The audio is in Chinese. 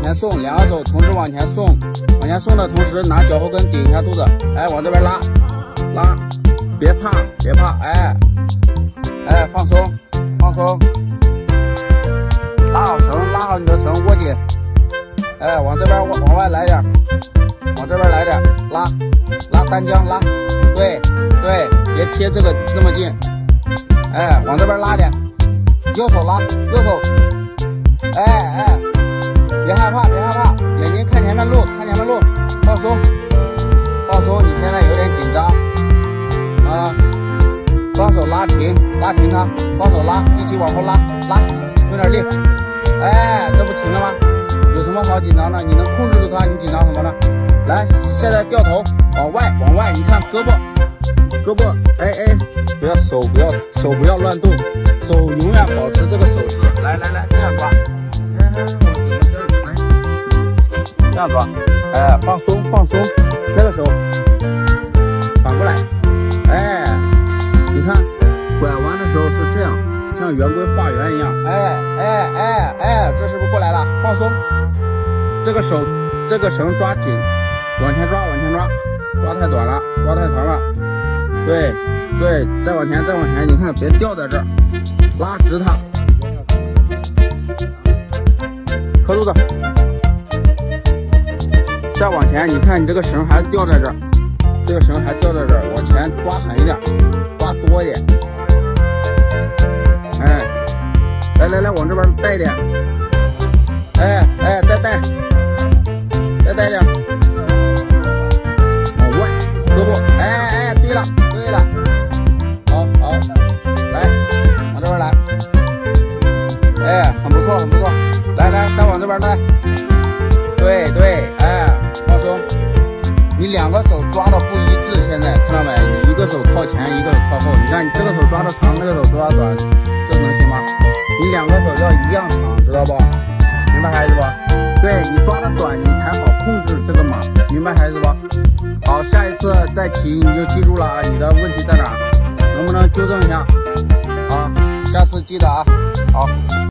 前送，两个手同时往前送，往前送的同时拿脚后跟顶一下肚子，哎，往这边拉，拉，别怕，别怕，哎，哎，放松，放松，拉好绳，拉好你的绳，握紧，哎，往这边往外来点，往这边来点，拉，拉单将，拉，对对，别贴这个那么近，哎，往这边拉点，右手拉，右手，哎哎。别害怕，别害怕，眼睛看前面路，看前面路，放松，放松。你现在有点紧张啊，双手拉停，拉停它，双手拉，一起往后拉，拉，用点力，哎，这不停了吗？有什么好紧张的？你能控制住它，你紧张什么呢？来，现在掉头，往外，你看胳膊，哎哎，不要手不要乱动，手永远保持这个手势，来，这样抓。这样抓，哎，放松，那个手反过来，哎，你看拐弯的时候是这样，像圆规画圆一样，哎，这是不是过来了？放松，这个手这个绳抓紧，往前抓，抓太短了，抓太长了，对，再往前，你看别掉在这儿，拉直它，磕肚子。再往前，你看你这个绳还掉在这儿，这个绳还掉在这儿，往前抓狠一点，抓多一点，哎，来，往这边带一点，哎，再带点，往外，胳膊，哎，对了，好，来，往这边来，哎，很不错，来，再往这边来，对，哎。放松，你两个手抓的不一致，现在看到没？你一个手靠前，一个手靠后。你看你这个手抓的长，那个手抓的短，这能行吗？你两个手要一样长，知道不？明白孩子不？对你抓的短，你才好控制这个马，明白孩子不？好，下一次再骑你就记住了啊，你的问题在哪？能不能纠正一下？好，下次记得啊，好。